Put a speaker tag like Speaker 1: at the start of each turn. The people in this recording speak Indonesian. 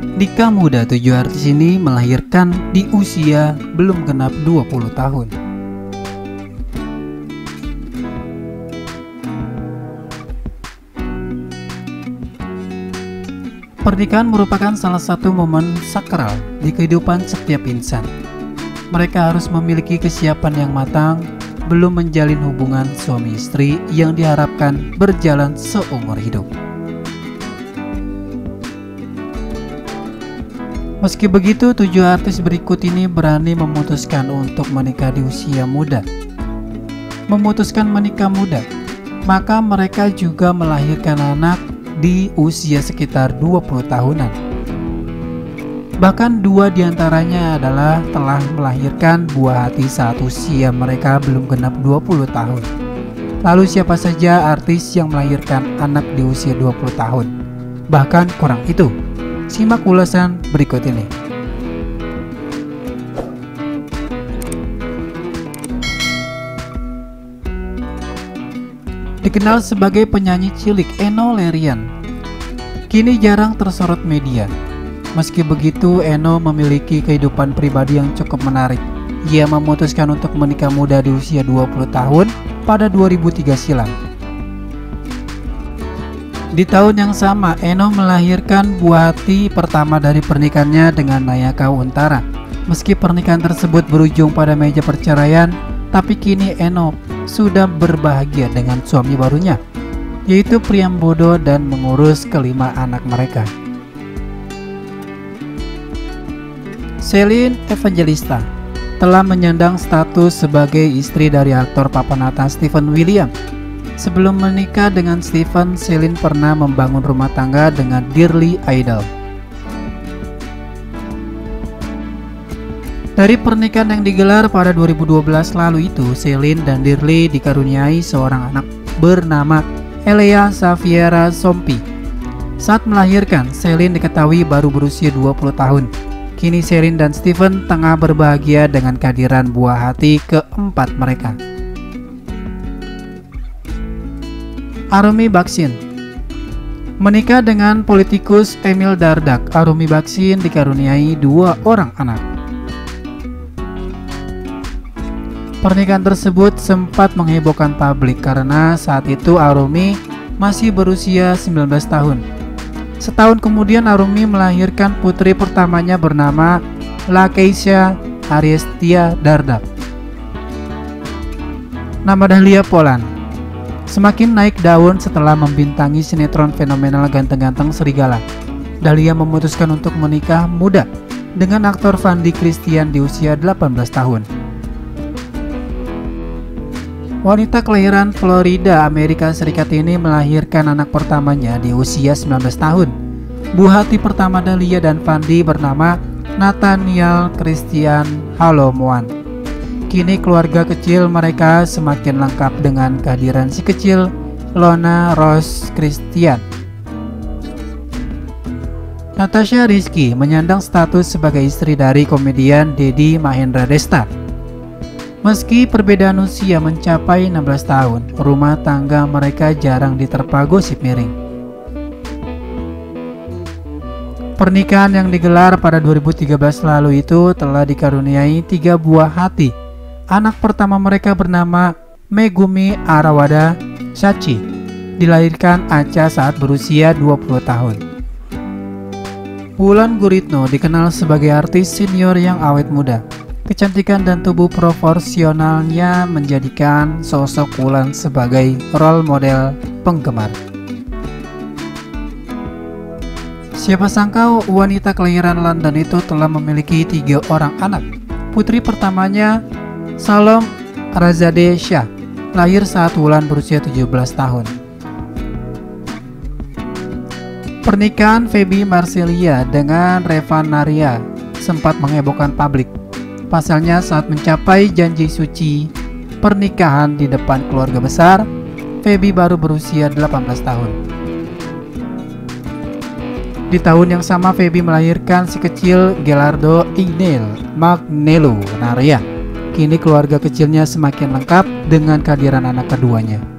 Speaker 1: Nikah muda 7 artis ini melahirkan di usia belum genap 20 tahun. Pernikahan merupakan salah satu momen sakral di kehidupan setiap insan. Mereka harus memiliki kesiapan yang matang, belum menjalin hubungan suami istri yang diharapkan berjalan seumur hidup. Meski begitu, 7 artis berikut ini berani memutuskan untuk menikah di usia muda. Memutuskan menikah muda, maka mereka juga melahirkan anak di usia sekitar 20 tahunan. Bahkan 2 diantaranya adalah telah melahirkan buah hati saat usia mereka belum genap 20 tahun. Lalu siapa saja artis yang melahirkan anak di usia 20 tahun? Bahkan kurang itu. Simak ulasan berikut ini. Dikenal sebagai penyanyi cilik, Enno Lerian kini jarang tersorot media. Meski begitu, Enno memiliki kehidupan pribadi yang cukup menarik. Ia memutuskan untuk menikah muda di usia 20 tahun pada 2003 silam. Di tahun yang sama, Enno melahirkan buah hati pertama dari pernikahannya dengan Nayaka Untara. Meski pernikahan tersebut berujung pada meja perceraian, tapi kini Enno sudah berbahagia dengan suami barunya, yaitu Priyambodo, dan mengurus kelima anak mereka. Celine Evangelista telah menyandang status sebagai istri dari aktor papan atas Steven William. Sebelum menikah dengan Steven, Celine pernah membangun rumah tangga dengan Dearly Idol. Dari pernikahan yang digelar pada 2012 lalu itu, Celine dan Dearly dikaruniai seorang anak bernama Elea Safiera Sompi. Saat melahirkan, Celine diketahui baru berusia 20 tahun. Kini Celine dan Steven tengah berbahagia dengan kehadiran buah hati keempat mereka. Arumi Bachsin menikah dengan politikus Emil Dardak. Arumi Bachsin dikaruniai 2 orang anak. Pernikahan tersebut sempat menghebohkan publik karena saat itu Arumi masih berusia 19 tahun. Setahun kemudian Arumi melahirkan putri pertamanya bernama Lakeisha Ariestia Dardak. Nama Dahlia Poland semakin naik daun setelah membintangi sinetron fenomenal Ganteng-Ganteng Serigala. Dahlia memutuskan untuk menikah muda dengan aktor Fandi Christian di usia 18 tahun. Wanita kelahiran Florida, Amerika Serikat ini melahirkan anak pertamanya di usia 19 tahun. Buah hati pertama Dahlia dan Fandi bernama Nathaniel Christian Halomoan. Kini keluarga kecil mereka semakin lengkap dengan kehadiran si kecil Lona Rose Christian. Natasha Rizky menyandang status sebagai istri dari komedian Deddy Mahendra Desta. Meski perbedaan usia mencapai 16 tahun, rumah tangga mereka jarang diterpa gosip miring. Pernikahan yang digelar pada 2013 lalu itu telah dikaruniai 3 buah hati. Anak pertama mereka bernama Megumi Arawada Shachi, dilahirkan Acha saat berusia 20 tahun. Wulan Guritno dikenal sebagai artis senior yang awet muda. Kecantikan dan tubuh proporsionalnya menjadikan sosok Wulan sebagai role model penggemar. Siapa sangka wanita kelahiran London itu telah memiliki 3 orang anak. Putri pertamanya Salom Razadeh Shah lahir saat Wulan berusia 17 tahun. Pernikahan Feby Marcelia dengan Revan Naria sempat menghebohkan publik. Pasalnya saat mencapai janji suci pernikahan di depan keluarga besar, Feby baru berusia 18 tahun. Di tahun yang sama Feby melahirkan si kecil Gelardo Ignel Magnelo Naria. Kini keluarga kecilnya semakin lengkap dengan kehadiran anak keduanya.